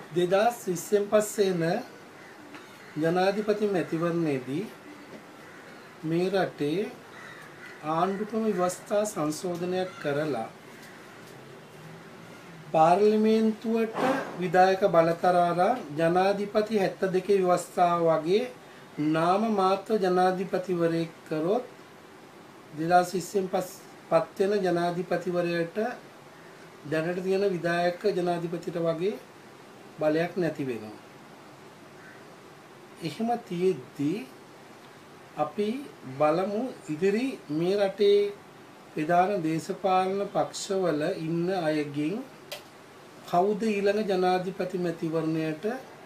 2020 පස්සේ එන ජනාධිපති මැතිවරණයේදී මේ රටේ ආණ්ඩුක්‍රම ව්‍යවස්ථා සංශෝධනයක් කරලා පාර්ලිමේන්තුවට විධායක බලතරාරා ජනාධිපති 72 ව්‍යවස්ථාව වගේ නාම මාත්‍ර ජනාධිපතිවරයෙක් කරොත් 2020 පත් වෙන ජනාධිපතිවරයාට දැනට තියෙන විධායක ජනාධිපතිට වගේ බලයක් නැති වෙනවා. එහෙම තියෙද්දී අපි බලමු ඉදිරි මේ රටේ ප්‍රධාන දේශපාලන පක්ෂවල ඉන්න අයගෙන් කවුද ඊළඟ ජනාධිපති මැතිවරණයට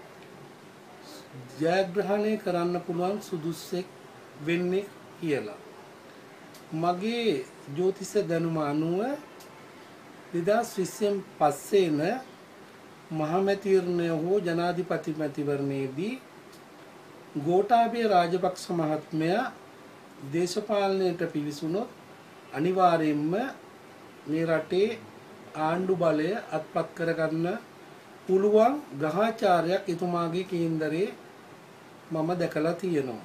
ජයග්‍රහණය කරන්න පුළුවන් සුදුස්සෙක් වෙන්නේ කියලා. මගේ ජ්‍යොතිෂ දැනුම අනුව 2020 පස්සේ එන මහමැතිවරණය හෝ ජනාධිපති මැතිවරණයේදී ගෝඨාභය රාජපක්ෂ මහත්මයා දේශපාලනයට පිවිසුනොත් අනිවාර්යයෙන්ම මේ රටේ ආණ්ඩු බලය අත්පත් කරගන්න පුළුවන් ග්‍රහාචාරයක් එතුමාගේ කේන්දරේ මම දැකලා තියෙනවා.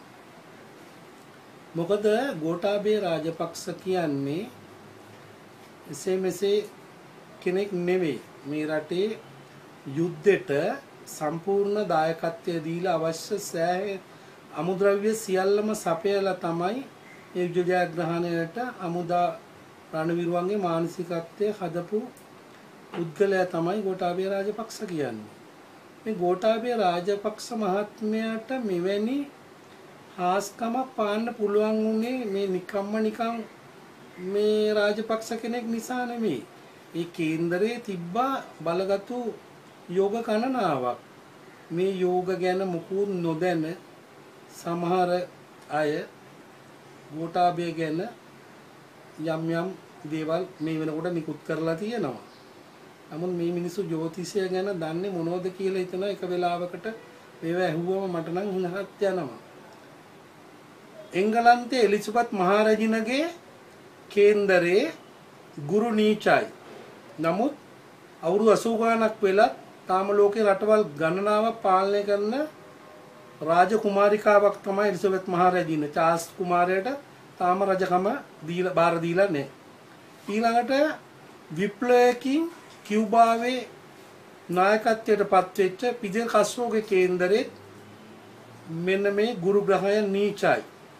මොකද ගෝඨාභය රාජපක්ෂ කියන්නේ එසේ මෙසේ කෙනෙක් නෙවෙයි. මේ රටේ යුද්ධෙට සම්පූර්ණ දායකත්වය දීලා අවශ්‍ය සෑහෙන අමුද්‍රව්‍ය සියල්ලම සපයලා තමයි ඒ ජයග්‍රහණයට අමුදා රණවිරුවන්ගේ මානසිකත්වය හදපු පුද්ගලයා තමයි ගෝඨාභය රාජපක්ෂ කියන්නේ. මේ ගෝඨාභය රාජපක්ෂ මහත්මයාට මෙවැනි හාස්කමක් පාන්න පුළුවන් උනේ මේ නිකන් මේ රාජපක්ෂ කෙනෙක් නිසා නෙමෙයි. ඒ කේන්දරේ තිබ්බා බලගත්ු යෝග ගණනාවක්. මේ යෝග ගැන මුකුත් නොදැන සමහර අය ගෝඨාභය ගැන යම් දේවල් මේ වෙනකොට නිකුත් කරලා තියෙනවා. නමුත් මේ මිනිස්සු ජ්‍යොතිෂය ගැන දන්නේ මොනවද කියලා හිතන එක වෙලාවකට මේව ඇහුවම මට නම් හිනහත් යනවා. එංගලන්තයේ එලිසබෙත් මහරජිනගේ කේන්දරේ ගුරු නීචයි. නමුත් අවුරුදු 80 ගණක් වෙලත් තාම ලෝකේ රටවල් ගණනාවක් පාලනය කරන රාජකුමාරිකාවක් තමයි එලිසබෙත් මහරජින. චාල්ස් කුමාරයාට තාම රජකම බාර දීලා නැහැ. ඊළඟට විප්ලවයකින් කියුබාවේ නායකත්වයට පත්වෙච්ච පිදෙල් කස්ට්‍රෝගේ කේන්දරේ මෙන්න මේ ගුරු ග්‍රහය නීචයි.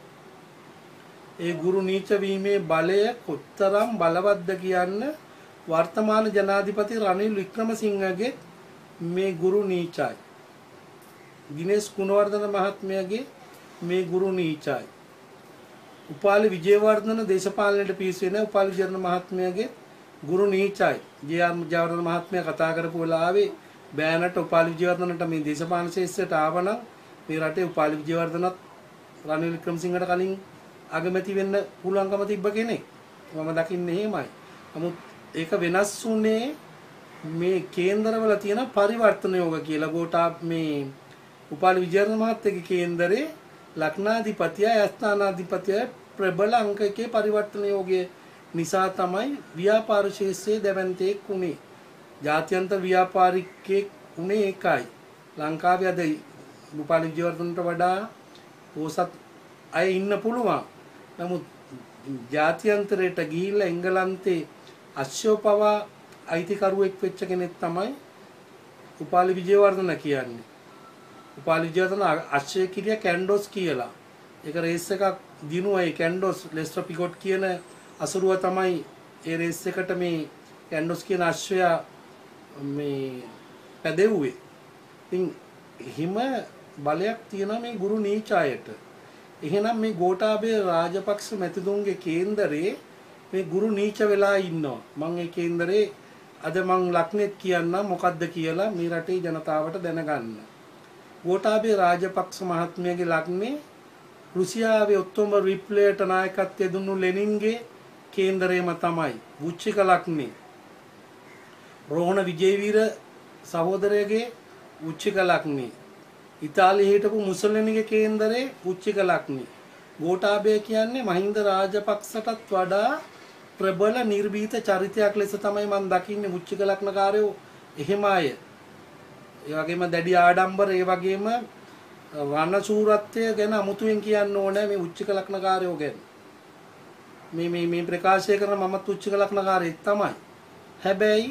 ඒ ගුරු නීච වීමේ බලය කොතරම් බලවත්ද කියන්න වර්තමාන ජනාධිපති රනිල් වික්‍රමසිංහගේ මේ ගුරු නීචයි. දිනේෂ් ගුණවර්ධන මහත්මයාගේ මේ ගුරු නීචයි. උපාලි විජේවර්ධන දේශපාලනයට පිවිසෙන උපාලි විජේවර්ධන මහත්මයාගේ ගුරු නීචයි. ජයවර්ධන මහත්මයා කතා කරපු වෙලාවේ බෑනට උපාලි විජේවර්ධනට මේ දේශපාලන ශාස්ත්‍රයට ආවනම් මේ රටේ උපාලි විජේවර්ධනත් රනිල් වික්‍රමසිංහට කලින් අගමැති වෙන්න පුළුවන්කම තිබ්බ කෙනෙක්. මම දකින්නේ එහෙමයි. නමුත් ඒක වෙනස් වුණේ මේ කේන්දරවල තියෙන පරිවර්තන යෝග කියලා. ගෝඨාභය මේ උපාලි විජේවර්ධන මහත්තයාගේ කේන්දරේ ලග්නාධිපතිය අස්ථානාධිපතිය ප්‍රබල අංකකයේ පරිවර්තන යෝගයේ නිසා තමයි ව්‍යාපාර ශාස්ත්‍රයේ දැවැන්තෙක් උනේ. ජාත්‍යන්තර ව්‍යාපාරිකයෙක් උනේ ඒකයි. ලංකාවේ අද උපාලි විජේවර්ධනට වඩා පොසත් අය ඉන්න පුළුවන්. නමුත් ජාත්‍යන්තරයට ගිහිල්ලා එංගලන්තේ අශ්වපවා අයිතිකරුවෙක් වෙච්ච කෙනෙක් තමයි උපාලි විජේවර්ධන කියන්නේ. උපාලි විජේවර්ධන අශ්වය කිරිය කැන්ඩෝස් කියලා. ඒක රේස් එකක් දිනුවා. ඒ කැන්ඩෝස් ලෙස්ටර් පිගොට් කියන අසුරුව තමයි ඒ රේස් එකට මේ කැන්ඩෝස් කියන අශ්වයා මේ පැදෙව්වේ. ඉතින් හිම බලයක් තියෙනවා මේ ගුරු නීචායට. එහෙනම් මේ ගෝඨාභය රාජපක්ෂ මැතිතුන්ගේ කේන්දරේ මේ ගුරු නීච වෙලා ඉන්නවා. මම ඒ කේන්දරේ අද මං ලක්නෙත් කියන්නම් මොකද්ද කියලා මේ රටේ ජනතාවට දැනගන්න. ගෝඨාභය රාජපක්ෂ මහත්මයාගේ ලග්නේ රුසියාවේ ඔක්තෝබර් විප්ලවයට නායකත්වය දුන්නු ලෙනින්ගේ කේන්දරේම තමයි. වෘශ්චික ලග්නේ. රෝහණ විජේවීර සහෝදරයගේ වෘශ්චික ලග්නේ. ඉතාලියේ හිටපු මුසොලිනිගේ කේන්දරේ වෘශ්චික ලග්නේ. ගෝඨාභය කියන්නේ මහින්ද රාජපක්ෂටත් වඩා ප්‍රබල නිර්භීත චරිතයක් ලෙස තමයි මම දකින්නේ. වෘශ්චික ලග්නකාරයෝ එහෙම අය. ඒ වගේම දැඩි ආඩම්බර, ඒ වගේම වර්ණශූරත්වය ගැන අමුතුවෙන් කියන්න ඕනේ මේ උච්චක ලග්නකාරයෝ ගැන. මේ ප්‍රකාශය කරන මමත් උච්චක ලග්නකාරයෙක් තමයි. හැබැයි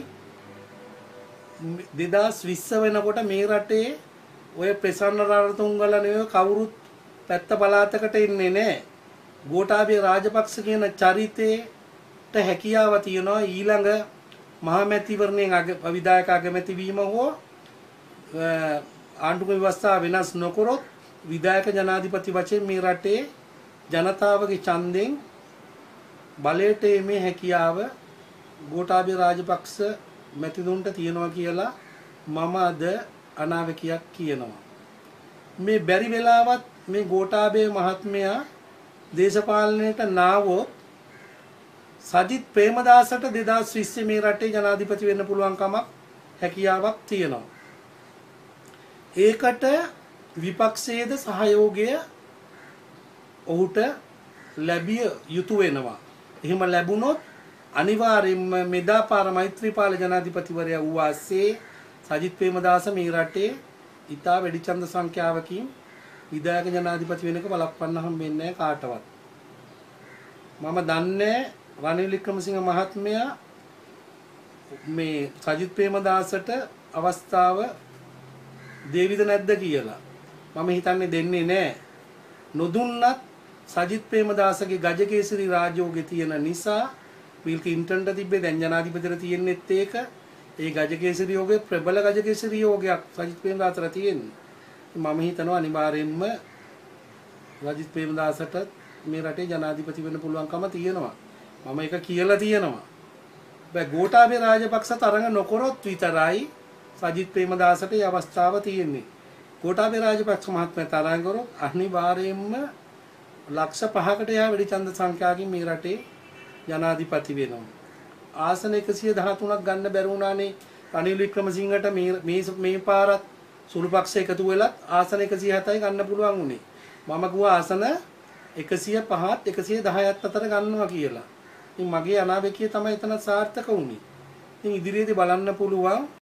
2020 වෙනකොට මේ රටේ ඔය ප්‍රසන්න රණතුංගල නෙවෙයි කවුරුත් පැත්ත පළාතකට ඉන්නේ නැහැ. ගෝඨාභය රාජපක්ෂ කියන චරිතේට හැකියාව තියනවා ඊළඟ මහමැතිවරණයෙන් විධායක අගමැති වීම හෝ ආණ්ඩුක ව්‍යවස්ථාව වෙනස් නොකරොත් විධායක ජනාධිපති වශයෙන් මේ රටේ ජනතාවගේ ඡන්දයෙන් බලයට එීමේ හැකියාව ගෝඨාභය රාජපක්ෂ මැතිතුන්ට තියෙනවා කියලා මම අද අනාවැකියක් කියනවා. මේ බැරි වෙලාවත් මේ ගෝඨාභය මහත්මයා දේශපාලනයට නාවොත් සජිත් ප්‍රේමදාසට 2020 මේ රටේ ජනාධිපති වෙන්න පුළුවන් කමක් හැකියාවක් තියෙනවා. ඒකට විපක්ෂයේද සහයෝගය ඔහුට ලැබිය යුතු වෙනවා. එහෙම ලැබුණොත් අනිවාර්යයෙන්ම මෙදාපාර මෛත්‍රීපාල ජනාධිපතිවරයා වූ ආසේ සජිත් ප්‍රේමදාස මේ රටේ ඉතා වැඩි ඡන්ද සංඛ්‍යාවකින් විධායක ජනාධිපති වෙනක බලපන්න හම්බෙන්නේ නැහැ කාටවත්. මම දන්නේ රනිල් වික්‍රමසිංහ මහත්මයා මේ සජිත් ප්‍රේමදාසට අවස්ථාව දෙවිද නැද්ද කියලා. මම හිතන්නේ දෙන්නේ නැහැ. නොදුන්නත් සජිත් ප්‍රේමදාසගේ ගජකේසරි රාජෝගේ තියෙන නිසා බිල් ක්ලින්ටන්ට තිබ්බේ දැන් ජනාධිපතිට තියෙන්නෙත් ඒක. ඒ ගජකේසරි යෝගයේ ප්‍රබල ගජකේසරි යෝගයක් සජිත් ප්‍රේමදාසට තියෙන්නේ. මම හිතනවා අනිවාර්යයෙන්ම සජිත් ප්‍රේමදාසට මේ රටේ ජනාධිපති වෙන්න පුළුවන්කම තියෙනවා. මම ඒක කියලා තියෙනවා. බෑ ගෝඨාභය රාජපක්ෂ තරඟ නොකරොත් විතරයි සජිත් ප්‍රේමදාසට මේ අවස්ථාව තියෙන්නේ. ගෝඨාභය රාජපක්ෂ මහත්මයා තරඟ කරොත් අනිවාර්යයෙන්ම ලක්ෂ 5කට එහා වැඩි ඡන්ද සංඛ්‍යාවකින් මේ රටේ ජනාධිපති වෙනවා. ආසන 113ක් ගන්න බැරි වුණානේ රනිල් වික්‍රමසිංහට මේ පාරත් සුළු පක්ෂ එකතු වෙලත් ආසන 107යි ගන්න පුළුවන් උනේ. මම කිව්වා ආසන 105ත් 110ත් අතර ගන්නවා කියලා. ඉතින් මගේ අනාවැකිය තමයි එතන සාර්ථක වුනේ. ඉතින් ඉදිරියේදී බලන්න පුළුවන්